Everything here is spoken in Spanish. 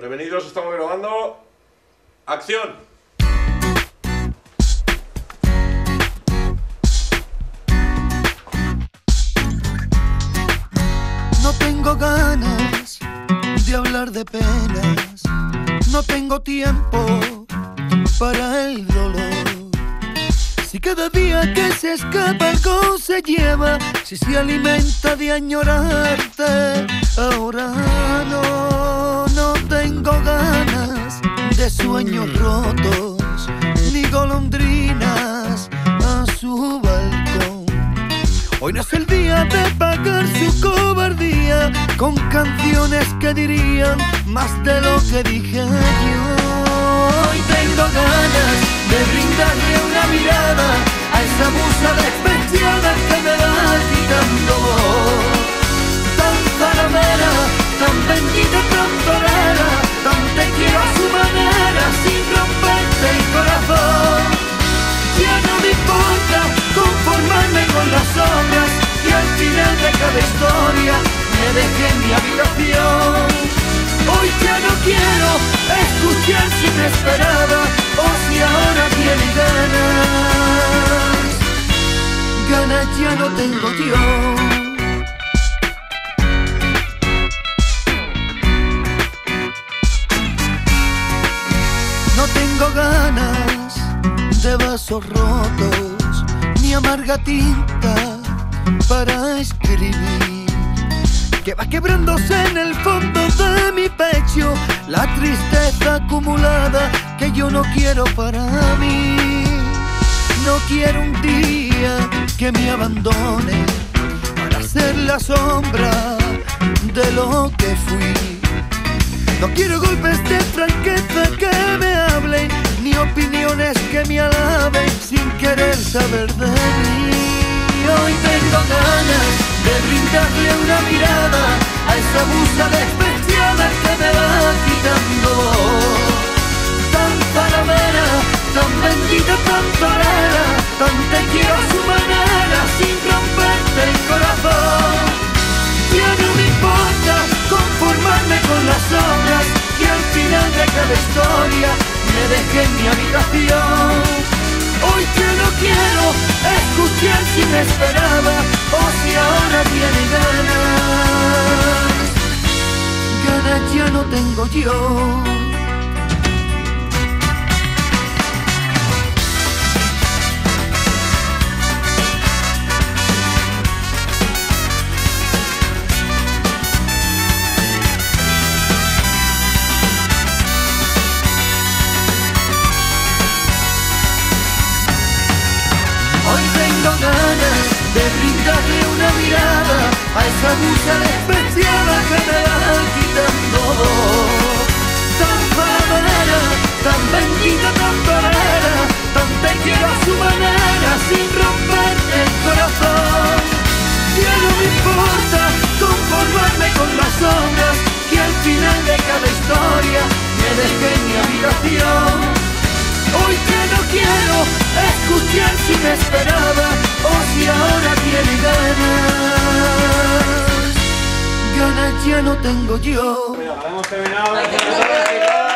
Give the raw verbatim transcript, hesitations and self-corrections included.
Prevenidos, estamos grabando. ¡Acción! No tengo ganas de hablar de penas, no tengo tiempo para el dolor. Si cada día que se escapa algo se lleva, si se alimenta de añorarte, ahora no, no tengo ganas de sueños rotos, ni golondrinas a su balcón. Hoy no es el día de pagar su cobardía con canciones que dirían más de lo que dije yo. Hoy tengo ganas de brindarle una mirada a esa musa despechada que me va quitando voz. Tan zaramera, tan bendita, tan torera, tan te quiero a su manera sin romperte el corazón. Ya no me importa conformarme con las obras y al final de cada historia me dejé en mi habitación. Hoy ya no quiero escuchar si me esperaba o si ahora tiene ganas. Ganas ya no tengo yo. No tengo ganas de vasos rotos ni amarga tinta para escribir, que va quebrándose en el fondo de mi pecho la tristeza acumulada que yo no quiero para mí. No quiero un día que me abandone para ser la sombra de lo que fui. No quiero golpes de franqueza que me hablen, ni opiniones que me alaben sin querer saber de mí. Hoy tengo ganas de brindarle una mirada a esa musa despechada que me va quitando voz. Tan zaramera, tan bendita, tan torera, tan te quiero a su manera sin romperte el corazón. Ya no me importa conformarme con las obras que al final de cada historia me dejé en mi habitación. Hoy ya no quiero escuchar si me esperaba o si ahora tiene ganas. Ganas ya no tengo yo. Hoy tengo ganas de brindarle una mirada a esa musa despechada que me va quitando voz. Tan zaramera, tan bendita, tan torera, tan te quiero a su manera sin romperte el corazón. Ya no me importa conformarme con las sombras que al final de cada historia me dejé en mi habitación. Hoy ya no quiero escuchar si me esperaba o si ahora tiene ganas. Ganas ya no tengo yo. Mira, hemos terminado.